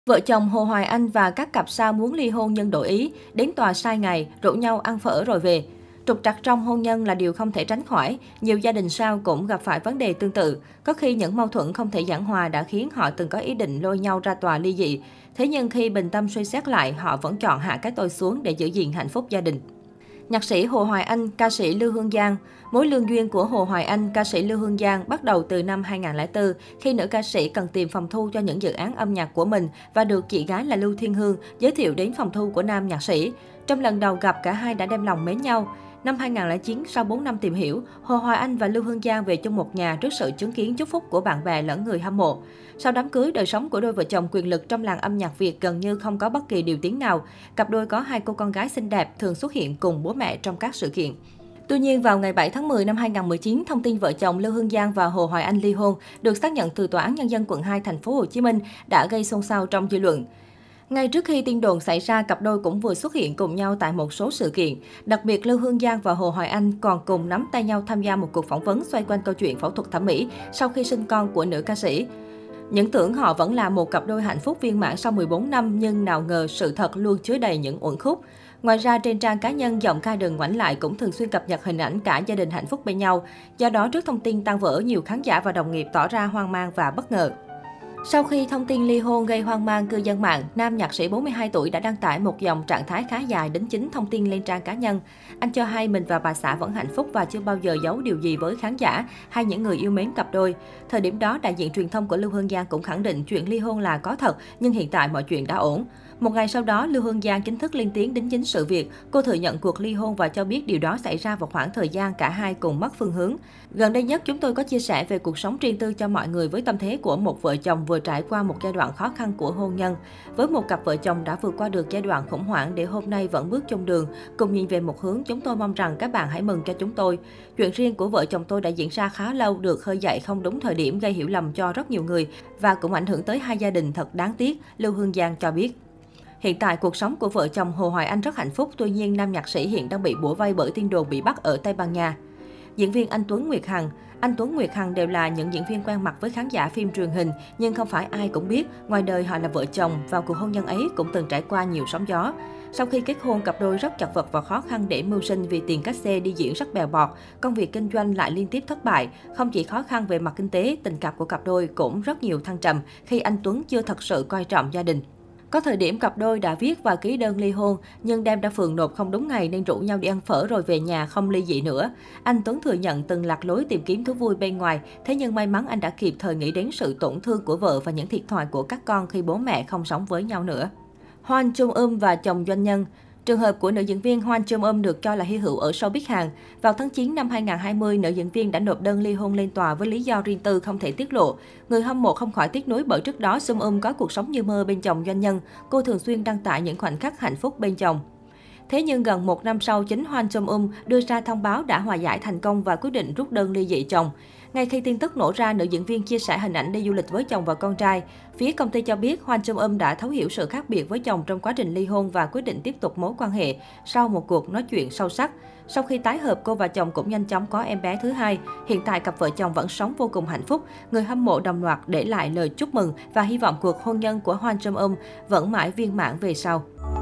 Vợ chồng Hồ Hoài Anh và các cặp sao muốn ly hôn nhưng đổi ý, đến tòa sai ngày, rủ nhau ăn phở rồi về. Trục trặc trong hôn nhân là điều không thể tránh khỏi, nhiều gia đình sao cũng gặp phải vấn đề tương tự. Có khi những mâu thuẫn không thể giảng hòa đã khiến họ từng có ý định lôi nhau ra tòa ly dị. Thế nhưng khi bình tâm suy xét lại, họ vẫn chọn hạ cái tôi xuống để giữ gìn hạnh phúc gia đình. Nhạc sĩ Hồ Hoài Anh, ca sĩ Lưu Hương Giang. Mối lương duyên của Hồ Hoài Anh, ca sĩ Lưu Hương Giang bắt đầu từ năm 2004 khi nữ ca sĩ cần tìm phòng thu cho những dự án âm nhạc của mình và được chị gái là Lưu Thiên Hương giới thiệu đến phòng thu của nam nhạc sĩ. Trong lần đầu gặp, cả hai đã đem lòng mến nhau. Năm 2009, sau 4 năm tìm hiểu, Hồ Hoài Anh và Lưu Hương Giang về chung một nhà trước sự chứng kiến chúc phúc của bạn bè lẫn người hâm mộ. Sau đám cưới, đời sống của đôi vợ chồng quyền lực trong làng âm nhạc Việt gần như không có bất kỳ điều tiếng nào. Cặp đôi có hai cô con gái xinh đẹp, thường xuất hiện cùng bố mẹ trong các sự kiện. Tuy nhiên, vào ngày 7 tháng 10 năm 2019, thông tin vợ chồng Lưu Hương Giang và Hồ Hoài Anh ly hôn được xác nhận từ Tòa án Nhân dân quận 2 thành phố Hồ Chí Minh đã gây xôn xao trong dư luận. Ngay trước khi tin đồn xảy ra, cặp đôi cũng vừa xuất hiện cùng nhau tại một số sự kiện. Đặc biệt, Lưu Hương Giang và Hồ Hoài Anh còn cùng nắm tay nhau tham gia một cuộc phỏng vấn xoay quanh câu chuyện phẫu thuật thẩm mỹ sau khi sinh con của nữ ca sĩ. Những tưởng họ vẫn là một cặp đôi hạnh phúc viên mãn sau 14 năm nhưng nào ngờ sự thật luôn chứa đầy những uẩn khúc. Ngoài ra, trên trang cá nhân, giọng ca Đừng Ngoảnh Lại cũng thường xuyên cập nhật hình ảnh cả gia đình hạnh phúc bên nhau. Do đó, trước thông tin tan vỡ, nhiều khán giả và đồng nghiệp tỏ ra hoang mang và bất ngờ. Sau khi thông tin ly hôn gây hoang mang cư dân mạng, nam nhạc sĩ 42 tuổi đã đăng tải một dòng trạng thái khá dài đính chính thông tin lên trang cá nhân. Anh cho hay mình và bà xã vẫn hạnh phúc và chưa bao giờ giấu điều gì với khán giả hay những người yêu mến cặp đôi. Thời điểm đó, đại diện truyền thông của Lưu Hương Giang cũng khẳng định chuyện ly hôn là có thật, nhưng hiện tại mọi chuyện đã ổn. Một ngày sau đó, Lưu Hương Giang chính thức lên tiếng đính chính sự việc. Cô thừa nhận cuộc ly hôn và cho biết điều đó xảy ra vào khoảng thời gian cả hai cùng mất phương hướng. Gần đây nhất, chúng tôi có chia sẻ về cuộc sống riêng tư cho mọi người với tâm thế của một vợ chồng vừa trải qua một giai đoạn khó khăn của hôn nhân. Với một cặp vợ chồng đã vượt qua được giai đoạn khủng hoảng để hôm nay vẫn bước chung đường, cùng nhìn về một hướng, chúng tôi mong rằng các bạn hãy mừng cho chúng tôi. Chuyện riêng của vợ chồng tôi đã diễn ra khá lâu, được khơi dậy không đúng thời điểm gây hiểu lầm cho rất nhiều người và cũng ảnh hưởng tới hai gia đình thật đáng tiếc, Lưu Hương Giang cho biết. Hiện tại, cuộc sống của vợ chồng Hồ Hoài Anh rất hạnh phúc, tuy nhiên nam nhạc sĩ hiện đang bị bủa vây bởi tin đồn bị bắt ở Tây Ban Nha. Diễn viên Anh Tuấn, Nguyệt Hằng. Anh Tuấn, Nguyệt Hằng đều là những diễn viên quen mặt với khán giả phim truyền hình, nhưng không phải ai cũng biết, ngoài đời họ là vợ chồng, vào cuộc hôn nhân ấy cũng từng trải qua nhiều sóng gió. Sau khi kết hôn, cặp đôi rất chật vật và khó khăn để mưu sinh vì tiền cát xê đi diễn rất bèo bọt, công việc kinh doanh lại liên tiếp thất bại. Không chỉ khó khăn về mặt kinh tế, tình cảm của cặp đôi cũng rất nhiều thăng trầm khi anh Tuấn chưa thật sự coi trọng gia đình. Có thời điểm cặp đôi đã viết và ký đơn ly hôn, nhưng đem ra phường nộp không đúng ngày nên rủ nhau đi ăn phở rồi về nhà không ly dị nữa. Anh Tuấn thừa nhận từng lạc lối tìm kiếm thú vui bên ngoài, thế nhưng may mắn anh đã kịp thời nghĩ đến sự tổn thương của vợ và những thiệt thòi của các con khi bố mẹ không sống với nhau nữa. Hwan Chung-eum và chồng doanh nhân. Trường hợp của nữ diễn viên Hwan Chung-eum được cho là hy hữu ở showbiz Hàn. Vào tháng 9 năm 2020, nữ diễn viên đã nộp đơn ly hôn lên tòa với lý do riêng tư không thể tiết lộ. Người hâm mộ không khỏi tiếc nuối bởi trước đó Chung-eum có cuộc sống như mơ bên chồng doanh nhân. Cô thường xuyên đăng tải những khoảnh khắc hạnh phúc bên chồng. Thế nhưng gần một năm sau, chính Hwan Chung-eum đưa ra thông báo đã hòa giải thành công và quyết định rút đơn ly dị chồng. Ngay khi tin tức nổ ra, nữ diễn viên chia sẻ hình ảnh đi du lịch với chồng và con trai. Phía công ty cho biết Hwan Chung-eum đã thấu hiểu sự khác biệt với chồng trong quá trình ly hôn và quyết định tiếp tục mối quan hệ sau một cuộc nói chuyện sâu sắc. Sau khi tái hợp, cô và chồng cũng nhanh chóng có em bé thứ hai. Hiện tại, cặp vợ chồng vẫn sống vô cùng hạnh phúc. Người hâm mộ đồng loạt để lại lời chúc mừng và hy vọng cuộc hôn nhân của Hwan Chung-eum vẫn mãi viên mãn về sau.